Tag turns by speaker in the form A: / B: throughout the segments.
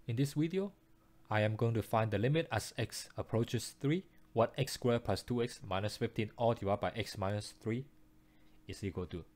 A: In this video, I am going to find the limit as x approaches 3, what x squared plus 2x minus 15 all divided by x minus 3 is equal to.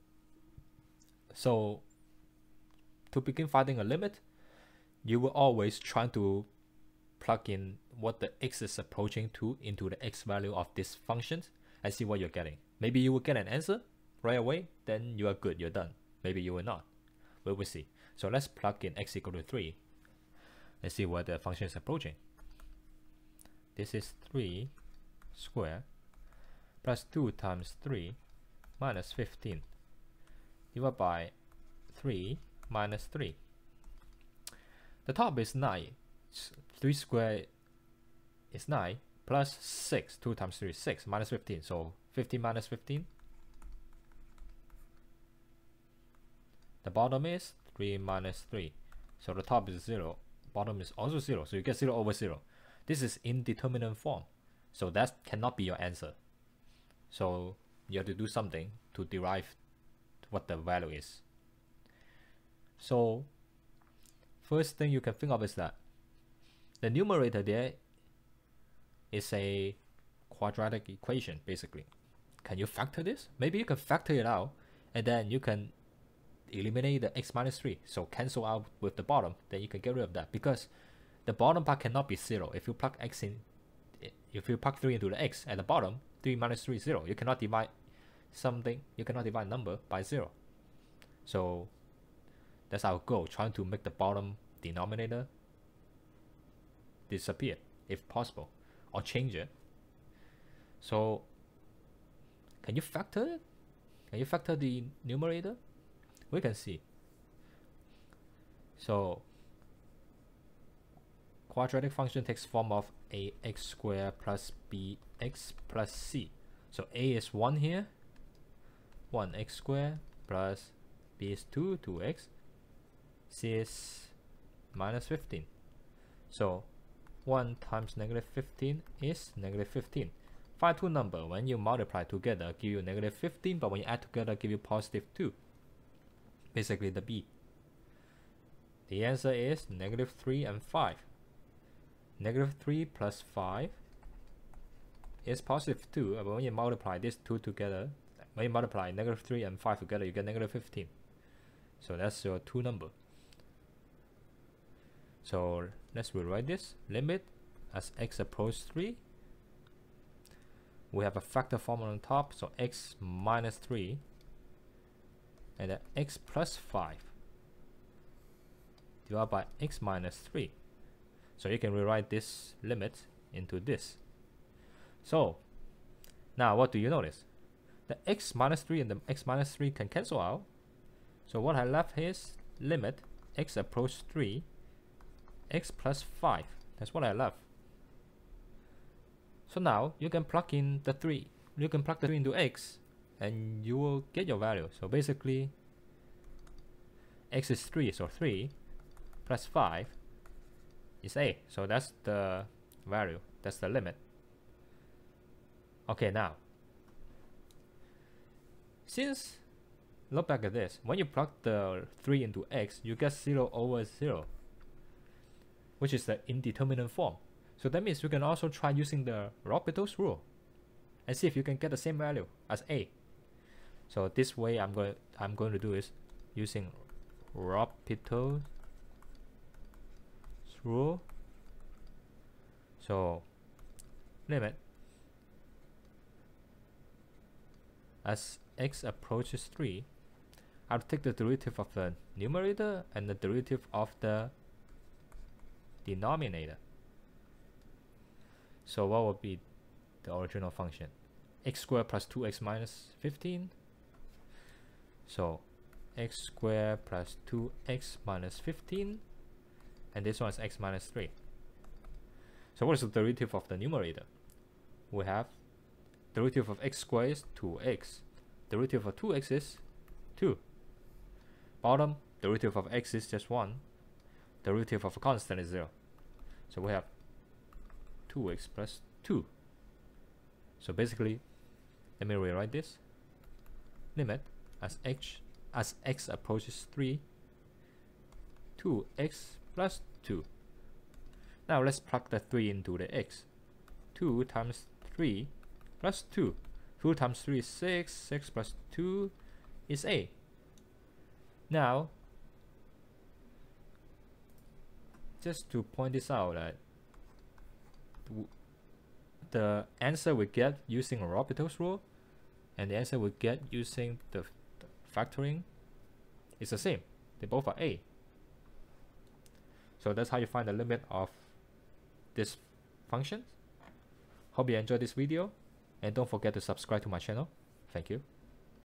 A: So, to begin finding a limit, you will always try to plug in what the x is approaching to into the x value of this function and see what you're getting. Maybe you will get an answer right away, then you are good, you're done. Maybe you will not. We will see. So let's plug in x equal to 3 and see what the function is approaching. This is 3 squared plus 2 times 3 minus 15 divided by 3 minus 3. The top is 9. 3 squared is 9 plus 6. 2 times 3 is 6 minus 15. So 15 minus 15. The bottom is 3 minus 3. So the top is 0. Bottom is also 0. So you get 0 over 0. This is indeterminate form. So that cannot be your answer. So you have to do something to derive what the value is. So first thing you can think of is that the numerator there is a quadratic equation basically. Can you factor this? Maybe you can factor it out and then you can eliminate the x minus 3. So cancel out with the bottom, then you can get rid of that because the bottom part cannot be 0. If you plug x in, if you plug 3 into the x at the bottom, 3 minus 3 is 0. You cannot divide something, you cannot divide a number by 0. So that's our goal, trying to make the bottom denominator disappear if possible, or change it. So can you factor it? Can you factor the numerator? We can see. So quadratic function takes form of ax squared plus bx plus c. So a is 1 here, 1x squared plus b is 2x, c is minus 15. So 1 times negative 15 is negative 15. Find two numbers. When you multiply together, give you negative 15, but when you add together, give you positive 2. Basically the b. The answer is negative 3 and 5. Negative 3 plus 5 is positive 2, but when you multiply these two together, when you multiply negative 3 and 5 together, you get negative 15. So that's your two number. So let's rewrite this. Limit as x approaches 3. We have a factor form on top, so x minus 3 and then x plus 5 divided by x minus 3. So you can rewrite this limit into this. So now what do you notice? The x minus 3 and the x minus 3 can cancel out. So what I left is limit x approaches 3, x plus 5. That's what I left. So now you can plug in the 3. You can plug the 3 into x and you will get your value. So basically x is 3, so 3 plus 5 is a. So that's the value, that's the limit. Okay, now since, look back at this, when you plug the 3 into x, you get 0 over 0, which is the indeterminate form. So that means you can also try using the L'Hopital's rule and see if you can get the same value as a. So this way I'm going to do is using L'Hopital's rule. So limit as x approaches 3, I'll take the derivative of the numerator and the derivative of the denominator. So what would be the original function? X squared plus 2x minus 15. So x squared plus 2x minus 15, and this one is x minus 3. So what is the derivative of the numerator? We have derivative of x squared is 2x. Derivative of 2x is 2. Bottom, derivative of x is just 1. Derivative of a constant is 0. So we have 2x plus 2. So basically, let me rewrite this. Limit as x approaches 3, 2x plus 2. Now let's plug the 3 into the x. 2 times 3 plus 2. 2 times 3 is 6. 6 plus 2 is 8. Now, just to point this out, that the answer we get using L'Hopital's rule and the answer we get using the factoring is the same. They both are A. So that's how you find the limit of this function. Hope you enjoyed this video, and don't forget to subscribe to my channel. Thank you.